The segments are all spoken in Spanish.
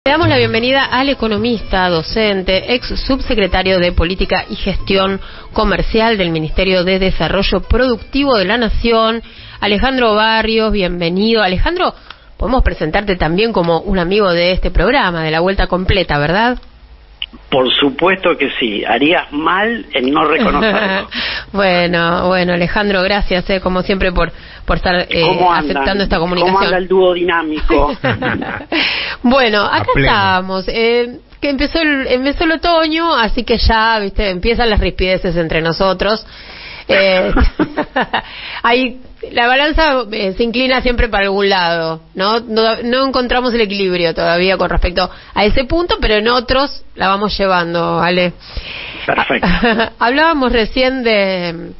Le damos la bienvenida al economista, docente, ex subsecretario de Política y Gestión Comercial del Ministerio de Desarrollo Productivo de la Nación, Alejandro Barrios. Bienvenido. Alejandro, podemos presentarte también como un amigo de este programa, de La Vuelta Completa, ¿verdad? Por supuesto que sí. Harías mal en no reconocerlo. Bueno, Alejandro, gracias, como siempre, por estar aceptando esta comunicación. ¿Cómo anda el dúo dinámico? Bueno, acá estamos. Que empezó el otoño, así que ya, viste, empiezan las rispideces entre nosotros. Ahí la balanza se inclina siempre para algún lado, no encontramos el equilibrio todavía con respecto a ese punto, pero en otros la vamos llevando, ¿vale? Perfecto. Hablábamos recién de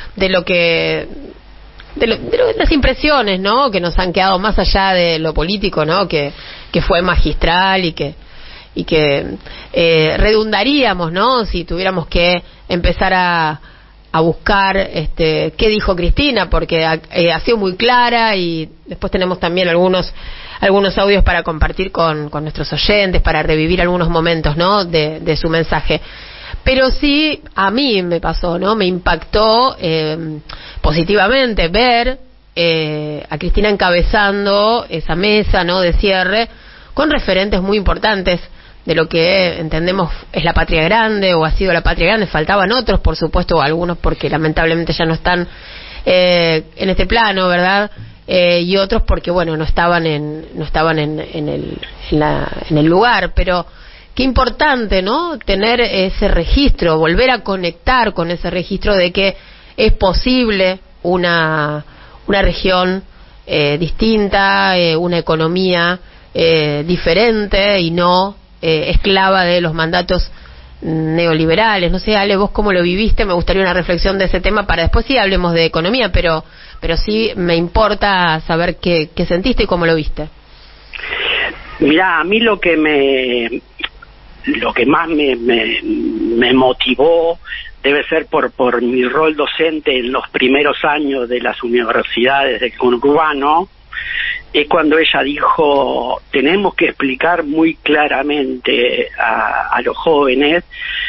las impresiones, ¿no?, que nos han quedado más allá de lo político, ¿no?, que fue magistral y que redundaríamos, ¿no?, si tuviéramos que empezar a buscar qué dijo Cristina, porque ha sido muy clara, y después tenemos también algunos audios para compartir con nuestros oyentes, para revivir algunos momentos, ¿no?, de su mensaje. Pero sí, a mí me pasó, ¿no?, me impactó positivamente ver a Cristina encabezando esa mesa, ¿no?, de cierre, con referentes muy importantes de lo que entendemos es la patria grande, o ha sido la patria grande. Faltaban otros, por supuesto, algunos porque lamentablemente ya no están en este plano, ¿verdad? Y otros porque, bueno, no estaban en el lugar. Pero qué importante, ¿no?, tener ese registro, volver a conectar con ese registro de que es posible una región distinta, una economía diferente y no esclava de los mandatos neoliberales. No sé, Ale, vos cómo lo viviste. Me gustaría una reflexión de ese tema para después sí hablemos de economía, pero sí me importa saber qué sentiste y cómo lo viste. Mirá, a mí lo que más me motivó debe ser por mi rol docente en los primeros años de las universidades del conurbano. Es cuando ella dijo: tenemos que explicar muy claramente a los jóvenes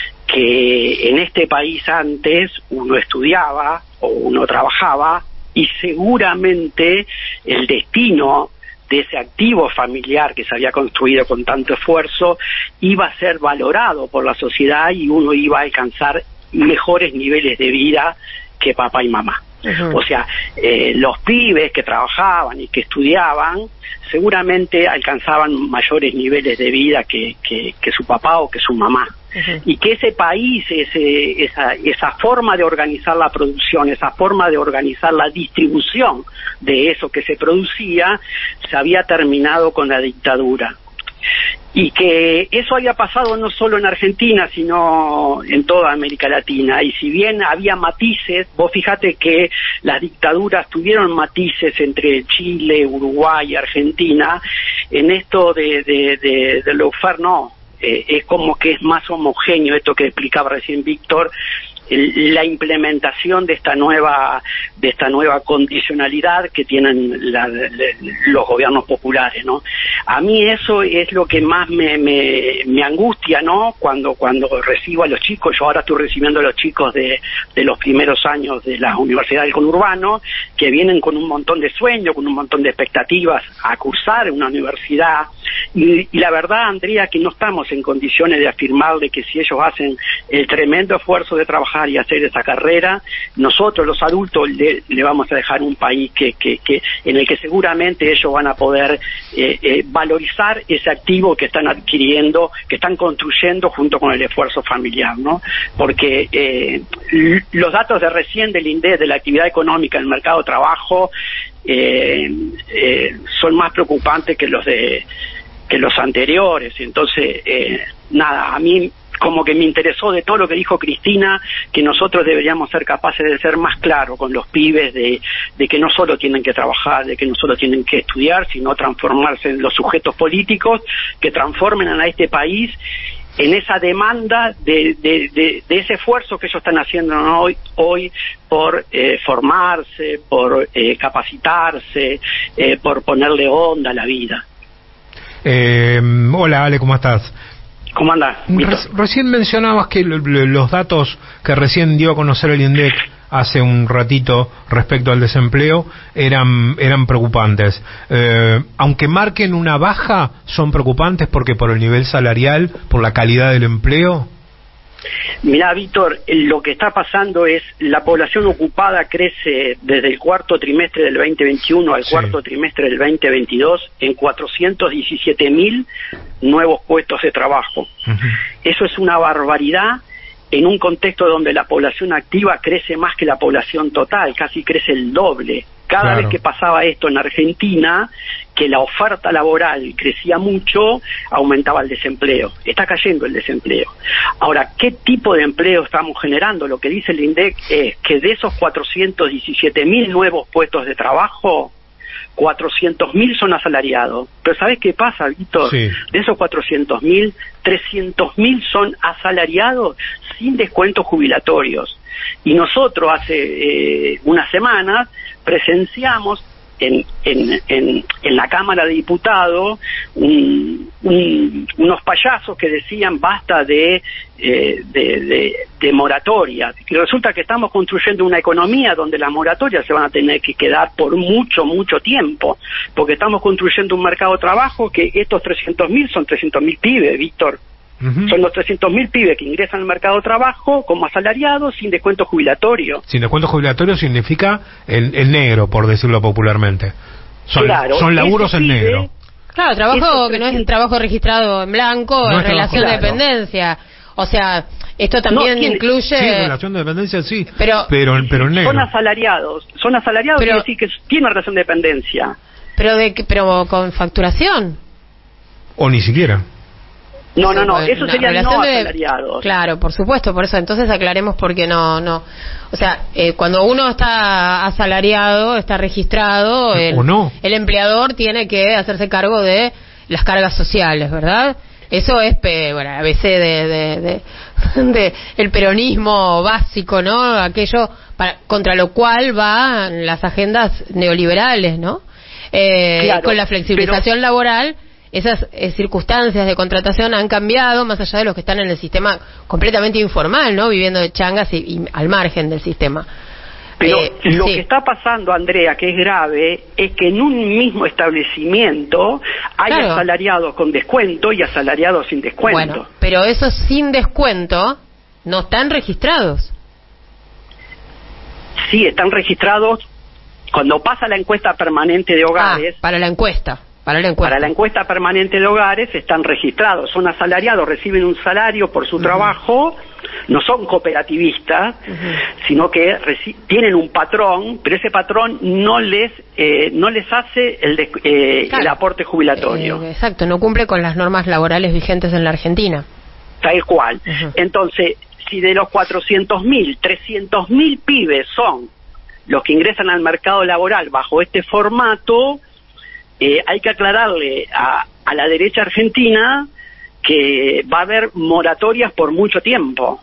que en este país antes uno estudiaba o uno trabajaba, y seguramente el destino de ese activo familiar que se había construido con tanto esfuerzo iba a ser valorado por la sociedad y uno iba a alcanzar mejores niveles de vida que papá y mamá. O sea, los pibes que trabajaban y que estudiaban seguramente alcanzaban mayores niveles de vida que su papá o que su mamá. Y que ese país, esa forma de organizar la producción, esa forma de organizar la distribución de eso que se producía, se había terminado con la dictadura. Y que eso había pasado no solo en Argentina, sino en toda América Latina. Y si bien había matices, vos fíjate que las dictaduras tuvieron matices entre Chile, Uruguay y Argentina. En esto de Lawfare no, es como que es más homogéneo, esto que explicaba recién Víctor, la implementación de esta nueva condicionalidad que tienen los gobiernos populares, ¿no? A mí eso es lo que más me angustia, ¿no? Cuando recibo a los chicos. Yo ahora estoy recibiendo a los chicos de los primeros años de la Universidad del Conurbano, que vienen con un montón de sueños, con un montón de expectativas a cursar una universidad, y la verdad, Andrea, que no estamos en condiciones de afirmarle que si ellos hacen el tremendo esfuerzo de trabajar y hacer esa carrera, nosotros los adultos le vamos a dejar un país en el que seguramente ellos van a poder valorizar ese activo que están adquiriendo, que están construyendo junto con el esfuerzo familiar, ¿no? Porque los datos de recién del INDEC, de la actividad económica en el mercado de trabajo, son más preocupantes que los anteriores. Entonces, nada, a mí como que me interesó de todo lo que dijo Cristina, que nosotros deberíamos ser capaces de ser más claros con los pibes, de que no solo tienen que trabajar, de que no solo tienen que estudiar, sino transformarse en los sujetos políticos que transformen a este país en esa demanda de ese esfuerzo que ellos están haciendo, ¿no?, hoy por formarse, por capacitarse, por ponerle onda a la vida. Hola Ale, ¿cómo estás? ¿Cómo andás? Recién mencionabas que los datos que recién dio a conocer el INDEC hace un ratito respecto al desempleo eran preocupantes. Aunque marquen una baja, son preocupantes porque por el nivel salarial, por la calidad del empleo. Mirá, Víctor, lo que está pasando es la población ocupada crece desde el cuarto trimestre del 2021 al cuarto trimestre del 2022 en 417.000 nuevos puestos de trabajo. Eso es una barbaridad en un contexto donde la población activa crece más que la población total, casi crece el doble. Cada vez que pasaba esto en Argentina, que la oferta laboral crecía mucho, aumentaba el desempleo. Está cayendo el desempleo. Ahora, ¿qué tipo de empleo estamos generando? Lo que dice el INDEC es que de esos 417.000 nuevos puestos de trabajo, 400.000 son asalariados. Pero ¿sabés qué pasa, Víctor? De esos 400.000, 300.000 son asalariados sin descuentos jubilatorios. Y nosotros hace unas semanas presenciamos en la Cámara de Diputados unos payasos que decían basta de moratorias. Y resulta que estamos construyendo una economía donde las moratorias se van a tener que quedar por mucho tiempo, porque estamos construyendo un mercado de trabajo que estos 300.000 son 300.000 pibes, Víctor. Son los 300.000 pibes que ingresan al mercado de trabajo como asalariados sin descuento jubilatorio. Sin descuento jubilatorio significa el negro, por decirlo popularmente. Son laburos en negro. Claro, trabajo que no es trabajo registrado en blanco, en relación de dependencia. O sea, esto también incluye... Sí, relación de dependencia, sí, pero en negro. Son asalariados, quiere decir que tienen relación de dependencia. Pero con facturación. O ni siquiera. No, eso sería no asalariados. Claro, por supuesto, por eso. Entonces aclaremos porque no. O sea, cuando uno está asalariado, está registrado, el empleador tiene que hacerse cargo de las cargas sociales, ¿verdad? Eso es, a veces de el peronismo básico, ¿no? Aquello contra lo cual van las agendas neoliberales, ¿no? Con la flexibilización laboral. Esas circunstancias de contratación han cambiado más allá de los que están en el sistema completamente informal, ¿no? Viviendo de changas y al margen del sistema. Pero lo que está pasando, Andrea, que es grave, es que en un mismo establecimiento hay asalariados con descuento y asalariados sin descuento. Bueno, pero esos sin descuento no están registrados. Sí, están registrados cuando pasa la encuesta permanente de hogares. Para la encuesta permanente de hogares están registrados, son asalariados, reciben un salario por su trabajo, no son cooperativistas, sino que tienen un patrón, pero ese patrón no les hace el aporte jubilatorio. Exacto, no cumple con las normas laborales vigentes en la Argentina. Tal cual. Entonces, si de los 400.000, 300.000 pibes son los que ingresan al mercado laboral bajo este formato, hay que aclararle a la derecha argentina que va a haber moratorias por mucho tiempo.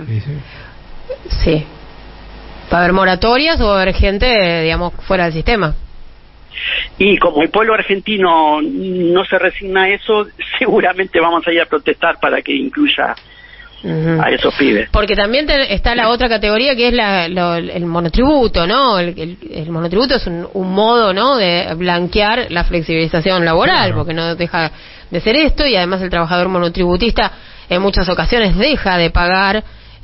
Sí. ¿Va a haber moratorias o va a haber gente, digamos, fuera del sistema? Y como el pueblo argentino no se resigna a eso, seguramente vamos a ir a protestar para que incluya a esos pibes. Porque también está la otra categoría que es el monotributo, ¿no? El monotributo es un modo, ¿no?, de blanquear la flexibilización laboral, porque no deja de ser esto, y además el trabajador monotributista en muchas ocasiones deja de pagar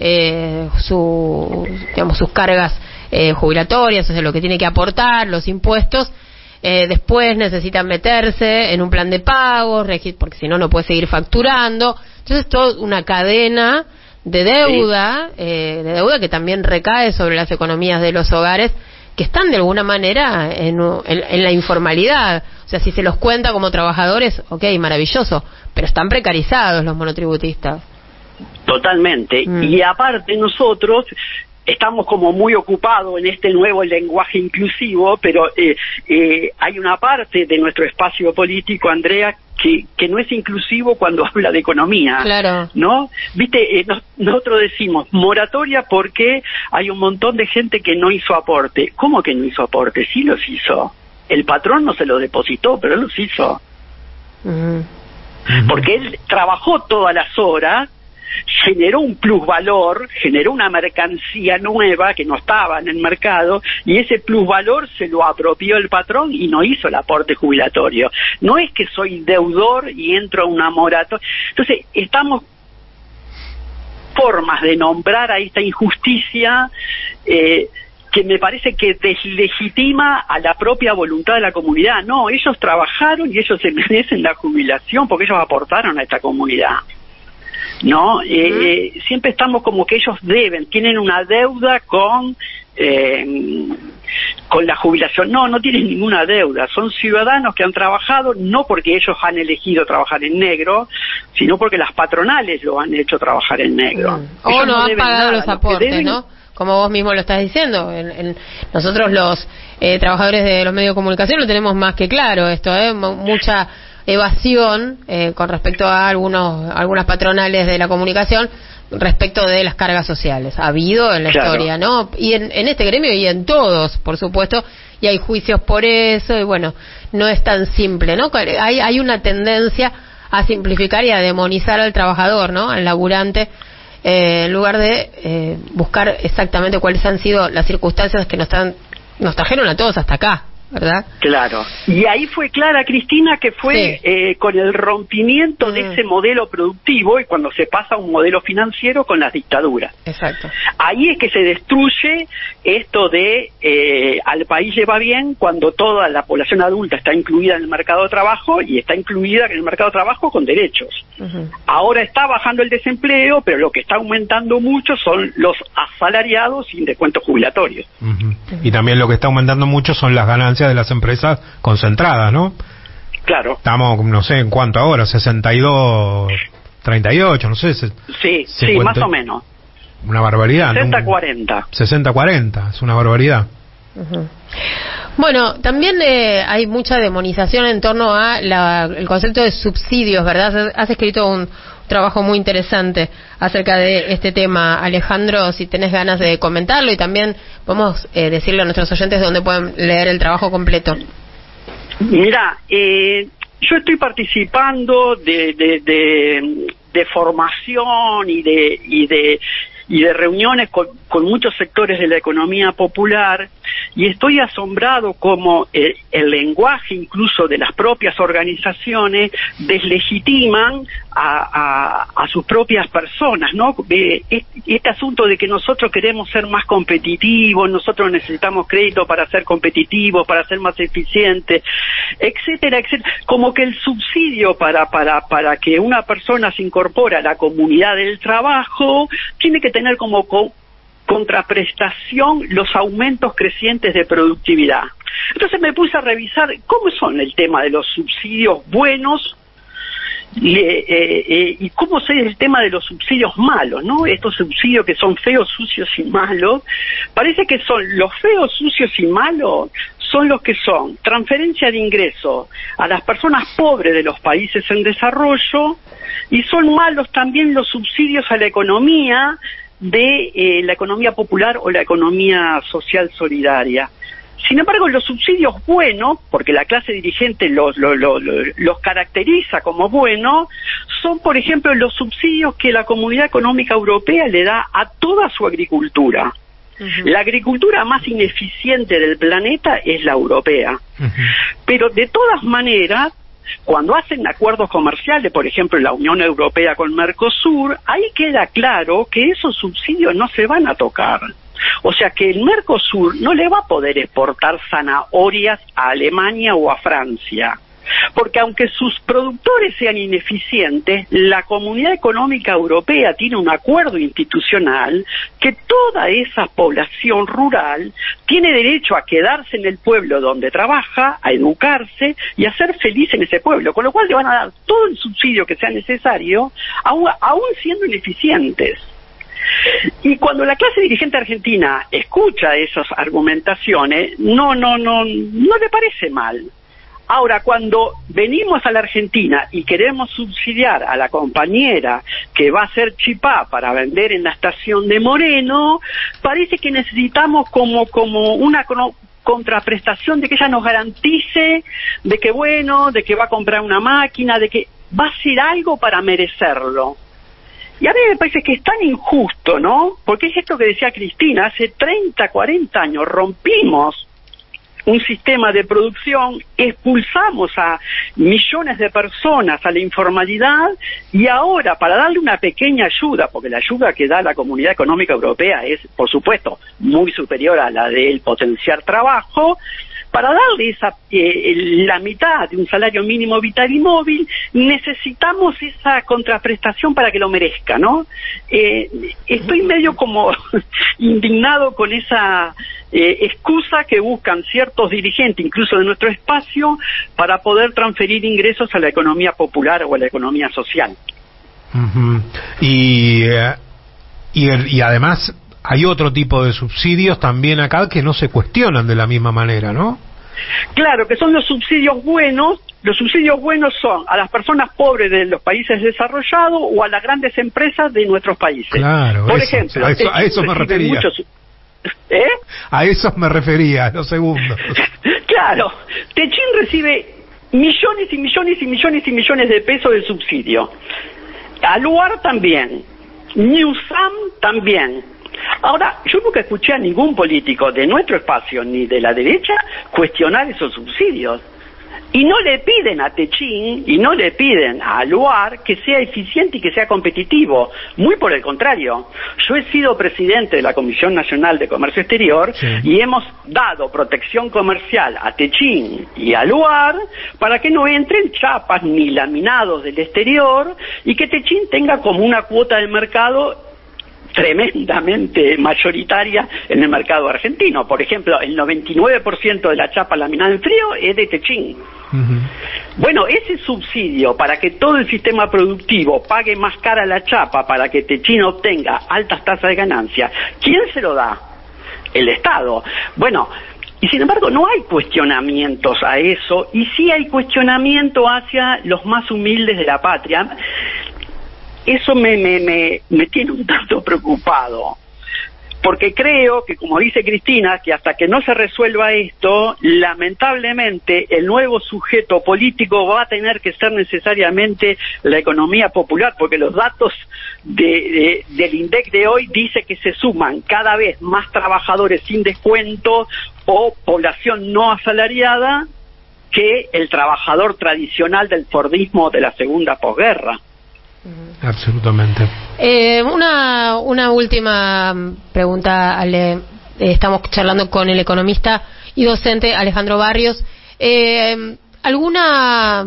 sus cargas jubilatorias, o sea, lo que tiene que aportar, los impuestos. Después necesitan meterse en un plan de pagos, porque si no, no puede seguir facturando. Entonces, toda una cadena de deuda, que también recae sobre las economías de los hogares, que están de alguna manera en la informalidad. O sea, si se los cuenta como trabajadores, ok, maravilloso, pero están precarizados los monotributistas. Totalmente. Y aparte nosotros estamos como muy ocupados en este nuevo lenguaje inclusivo, pero hay una parte de nuestro espacio político, Andrea, que no es inclusivo cuando habla de economía. Claro. ¿No? Viste, nosotros decimos moratoria porque hay un montón de gente que no hizo aporte. ¿Cómo que no hizo aporte? Sí los hizo. El patrón no se lo depositó, pero él los hizo. Porque él trabajó todas las horas, generó un plusvalor, generó una mercancía nueva que no estaba en el mercado, y ese plusvalor se lo apropió el patrón y no hizo el aporte jubilatorio. No es que soy deudor y entro a una moratoria. Entonces, estamos formas de nombrar a esta injusticia que me parece que deslegitima a la propia voluntad de la comunidad. No, ellos trabajaron y ellos se merecen la jubilación porque ellos aportaron a esta comunidad. ¿No? Siempre estamos como que ellos tienen una deuda con la jubilación. No tienen ninguna deuda. Son ciudadanos que han trabajado no porque ellos han elegido trabajar en negro, sino porque las patronales lo han hecho trabajar en negro. O no han pagado los aportes, ¿no? Como vos mismo lo estás diciendo. Nosotros los trabajadores de los medios de comunicación lo tenemos más que claro esto, mucha evasión con respecto a algunas patronales de la comunicación respecto de las cargas sociales. Ha habido en la historia, ¿no? Y en este gremio y en todos, por supuesto, y hay juicios por eso, y bueno, no es tan simple, ¿no? Hay una tendencia a simplificar y a demonizar al trabajador, ¿no? Al laburante, en lugar de buscar exactamente cuáles han sido las circunstancias que nos trajeron a todos hasta acá, ¿verdad? Claro. Y ahí fue clara, Cristina, que fue con el rompimiento de ese modelo productivo y cuando se pasa a un modelo financiero con las dictaduras. Exacto. Ahí es que se destruye esto de al país le va bien cuando toda la población adulta está incluida en el mercado de trabajo y está incluida en el mercado de trabajo con derechos. Ahora está bajando el desempleo, pero lo que está aumentando mucho son los asalariados sin descuentos jubilatorios. Y también lo que está aumentando mucho son las ganancias de las empresas concentradas, ¿no? Claro. Estamos, no sé en cuánto ahora, 62, 38, no sé. Sí, más o menos. Una barbaridad. 60-40. 60-40, es una barbaridad. Bueno, también hay mucha demonización en torno a el concepto de subsidios, ¿verdad? Has escrito un trabajo muy interesante acerca de este tema, Alejandro, si tenés ganas de comentarlo y también podemos decirle a nuestros oyentes dónde pueden leer el trabajo completo. Mira, yo estoy participando de formación y de reuniones con muchos sectores de la economía popular y estoy asombrado como el lenguaje incluso de las propias organizaciones deslegitiman a sus propias personas, ¿no? Este asunto de que nosotros queremos ser más competitivos, nosotros necesitamos crédito para ser competitivos, para ser más eficientes, etcétera, etcétera. Como que el subsidio para que una persona se incorpore a la comunidad del trabajo tiene que tener como contraprestación los aumentos crecientes de productividad. Entonces me puse a revisar cómo son el tema de los subsidios buenos y cómo es el tema de los subsidios malos, ¿no? Estos subsidios que son feos, sucios y malos, parece que son los feos, sucios y malos, son los que son transferencia de ingresos a las personas pobres de los países en desarrollo y son malos también los subsidios a la economía de la economía popular o la economía social solidaria. Sin embargo, los subsidios buenos, porque la clase dirigente los caracteriza como buenos, son, por ejemplo, los subsidios que la Comunidad Económica Europea le da a toda su agricultura. La agricultura más ineficiente del planeta es la europea. Pero, de todas maneras, cuando hacen acuerdos comerciales, por ejemplo, la Unión Europea con Mercosur, ahí queda claro que esos subsidios no se van a tocar. O sea que el Mercosur no le va a poder exportar zanahorias a Alemania o a Francia, porque aunque sus productores sean ineficientes, la Comunidad Económica Europea tiene un acuerdo institucional que toda esa población rural tiene derecho a quedarse en el pueblo donde trabaja, a educarse y a ser feliz en ese pueblo, con lo cual le van a dar todo el subsidio que sea necesario, aún siendo ineficientes. Y cuando la clase dirigente argentina escucha esas argumentaciones, no le parece mal. Ahora, cuando venimos a la Argentina y queremos subsidiar a la compañera que va a hacer chipá para vender en la estación de Moreno, parece que necesitamos como contraprestación de que ella nos garantice de que bueno, de que va a comprar una máquina, de que va a hacer algo para merecerlo. Y a mí me parece que es tan injusto, ¿no? Porque es esto que decía Cristina, hace 30, 40 años rompimos un sistema de producción, expulsamos a millones de personas a la informalidad, y ahora, para darle una pequeña ayuda, porque la ayuda que da la Comunidad Económica Europea es, por supuesto, muy superior a la del potenciar trabajo, para darle la mitad de un salario mínimo vital y móvil, necesitamos esa contraprestación para que lo merezca, ¿no? Estoy medio como indignado con esa excusa que buscan ciertos dirigentes, incluso de nuestro espacio, para poder transferir ingresos a la economía popular o a la economía social. Uh-huh. Y además hay otro tipo de subsidios también acá que no se cuestionan de la misma manera, ¿no? Claro, que son los subsidios buenos. Los subsidios buenos son a las personas pobres de los países desarrollados o a las grandes empresas de nuestros países. Claro, por ejemplo, a eso me refería. A eso me refería, los segundos. Claro, Techín recibe millones y millones y millones y millones de pesos de subsidio. Aluar también. Newsam también. Ahora, yo nunca escuché a ningún político de nuestro espacio ni de la derecha cuestionar esos subsidios. Y no le piden a Techín y no le piden a Aluar que sea eficiente y que sea competitivo. Muy por el contrario. Yo he sido presidente de la Comisión Nacional de Comercio Exterior, sí, y hemos dado protección comercial a Techín y a Aluar para que no entren chapas ni laminados del exterior y que Techín tenga como una cuota de mercado tremendamente mayoritaria en el mercado argentino. Por ejemplo, el 99% de la chapa laminada en frío es de Techín. Uh-huh. Bueno, ese subsidio para que todo el sistema productivo pague más cara la chapa para que Techín obtenga altas tasas de ganancia, ¿quién se lo da? El Estado. Bueno, y sin embargo no hay cuestionamientos a eso, y sí hay cuestionamiento hacia los más humildes de la patria. Eso me tiene un tanto preocupado, porque creo que, como dice Cristina, que hasta que no se resuelva esto, lamentablemente el nuevo sujeto político va a tener que ser necesariamente la economía popular, porque los datos del INDEC de hoy dice que se suman cada vez más trabajadores sin descuento o población no asalariada que el trabajador tradicional del fordismo de la segunda posguerra. Absolutamente. Una última pregunta, Ale. Estamos charlando con el economista y docente Alejandro Barrios. ¿Alguna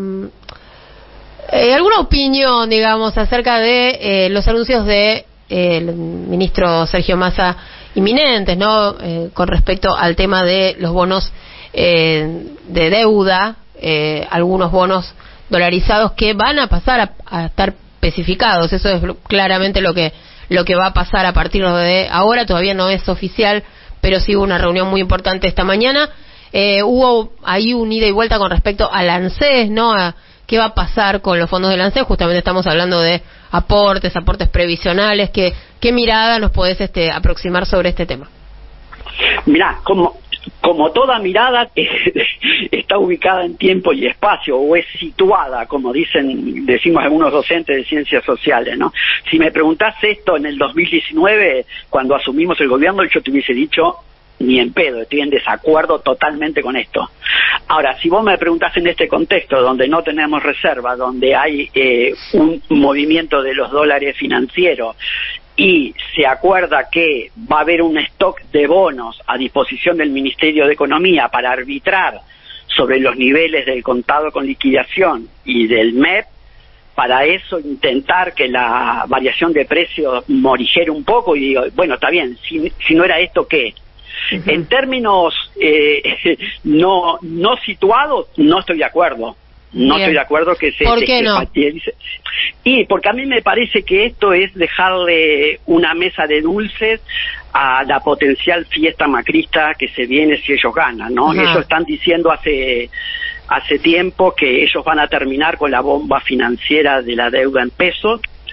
opinión, digamos, acerca de los anuncios de el ministro Sergio Massa inminentes, ¿no? Con respecto al tema de los bonos de deuda, algunos bonos dolarizados que van a pasar a estar especificados. Eso es claramente lo que va a pasar a partir de ahora. Todavía no es oficial, pero sí hubo una reunión muy importante esta mañana. Hubo ahí un ida y vuelta con respecto al ANSES, ¿no? A qué va a pasar con los fondos del ANSES. Justamente estamos hablando de aportes previsionales. ¿Qué mirada nos podés aproximar sobre este tema? Mirá, como toda mirada está ubicada en tiempo y espacio, o es situada, como decimos algunos docentes de ciencias sociales, ¿no? Si me preguntás esto en el 2019, cuando asumimos el gobierno, yo te hubiese dicho, ni en pedo, estoy en desacuerdo totalmente con esto. Ahora, si vos me preguntás en este contexto, donde no tenemos reserva, donde hay un movimiento de los dólares financieros, y se acuerda que va a haber un stock de bonos a disposición del Ministerio de Economía para arbitrar sobre los niveles del contado con liquidación y del MEP, para eso intentar que la variación de precios morigere un poco, y digo, bueno, está bien, si no era esto, ¿qué? Uh-huh. En términos no situados, no estoy de acuerdo. No Bien. Estoy de acuerdo que se... ¿Por qué no? Y porque a mí me parece que esto es dejarle una mesa de dulces a la potencial fiesta macrista que se viene si ellos ganan, ¿no? Ajá. Ellos están diciendo hace tiempo que ellos van a terminar con la bomba financiera de la deuda en pesos,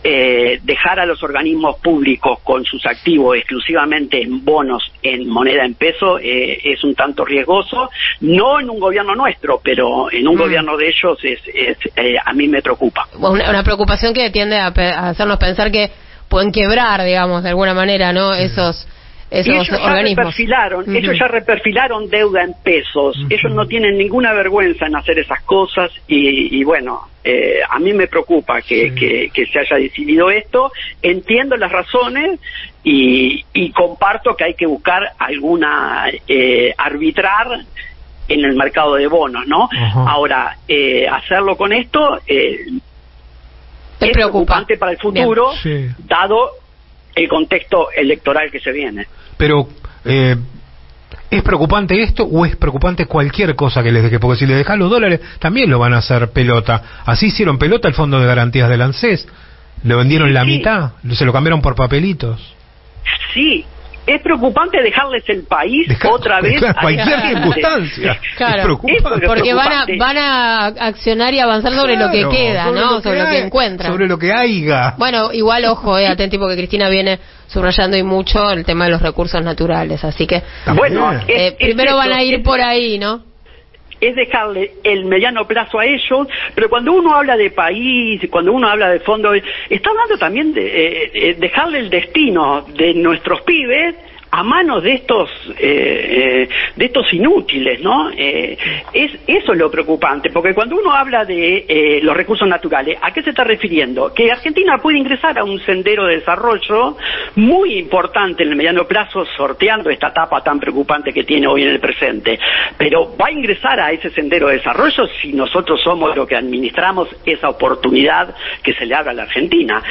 dejar a los organismos públicos con sus activos exclusivamente en bonos en moneda en peso es un tanto riesgoso, no en un gobierno nuestro, pero en un gobierno de ellos a mí me preocupa. Una preocupación que tiende a hacernos pensar que pueden quebrar, digamos, de alguna manera, ¿no? Esos organismos. Ellos ya reperfilaron deuda en pesos. Ellos no tienen ninguna vergüenza en hacer esas cosas y bueno, a mí me preocupa que se haya decidido esto. Entiendo las razones y comparto que hay que buscar arbitrar en el mercado de bonos, ¿no? Ahora, hacerlo con esto es preocupante para el futuro, dado el contexto electoral que se viene. Pero, ¿es preocupante esto o es preocupante cualquier cosa que les deje? Porque si les dejan los dólares, también lo van a hacer pelota. Así hicieron pelota el Fondo de Garantías del ANSES. Le vendieron la mitad, se lo cambiaron por papelitos. Sí. Es preocupante dejarles el país otra vez. Claro, cualquier circunstancia. Claro, porque van a accionar y avanzar sobre lo que queda, ¿no? Sobre lo que encuentran. Sobre lo que haya. Bueno, igual, ojo, atenti, porque Cristina viene subrayando y mucho el tema de los recursos naturales. Así que, bueno, primero van a ir por ahí, ¿no? Es dejarle el mediano plazo a ellos, pero cuando uno habla de país, cuando uno habla de fondo, está hablando también de dejarle el destino de nuestros pibes a manos de estos inútiles, ¿no? Eso es lo preocupante, porque cuando uno habla de los recursos naturales, ¿a qué se está refiriendo? Que Argentina puede ingresar a un sendero de desarrollo muy importante en el mediano plazo, sorteando esta etapa tan preocupante que tiene hoy en el presente, pero va a ingresar a ese sendero de desarrollo si nosotros somos los que administramos esa oportunidad que se le abre a la Argentina.